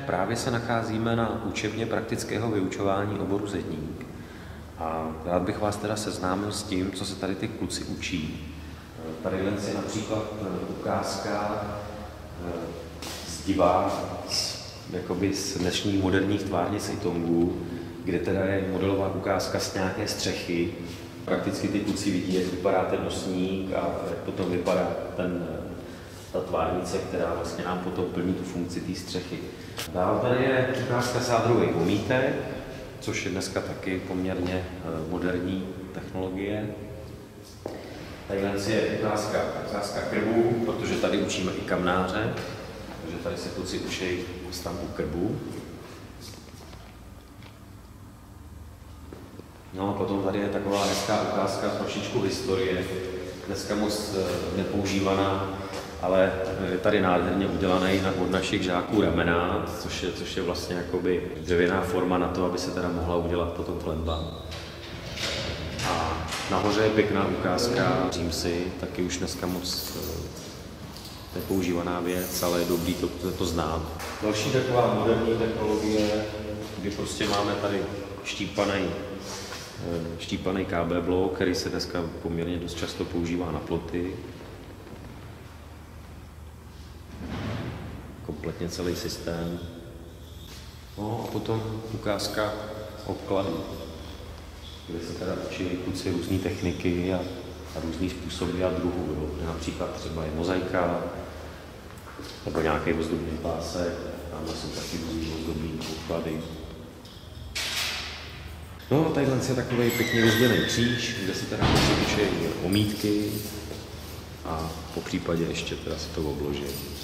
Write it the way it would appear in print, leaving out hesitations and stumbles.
právě se nacházíme na učebně praktického vyučování oboru zedník. A rád bych vás teda seznámil s tím, co se tady ty kluci učí. Tady je například ukázka z dnešních moderních tvárnic Itongu, kde teda je modelová ukázka z nějaké střechy. Prakticky ty kluci vidí, jak vypadá ten nosník a jak potom vypadá ta tvárnice, která vlastně nám potom plní tu funkci té střechy. Dál tady je ukázka sádrových omítek, což je dneska taky poměrně moderní technologie. Tady je ukázka krbů, protože tady učíme i kamnáře, takže tady se kluci učí stavbu krbů. No a potom tady je taková hezká ukázka trošičku historie, dneska moc nepoužívaná, ale je tady nádherně udělaný od našich žáků ramena, což je vlastně jakoby dřevěná forma na to, aby se teda mohla udělat potom klenba. A nahoře je pěkná ukázka římsy, taky už dneska moc nepoužívaná věc, ale je dobrý to znát. Další taková moderní technologie, kdy prostě máme tady štípaný KB blok, který se dneska poměrně dost často používá na ploty. Kompletně celý systém. No a potom ukázka obkladu, kde se teda učí kluci různé techniky a různý způsoby a druhů. Například třeba je mozaika, nebo nějaký ozdobný pásek, tam jsou taky různý ozdobný obklady. No a tadyhle je takový pěkně vyzděný kříž, kde se teda učí omítky a po případě ještě teda se to obloží.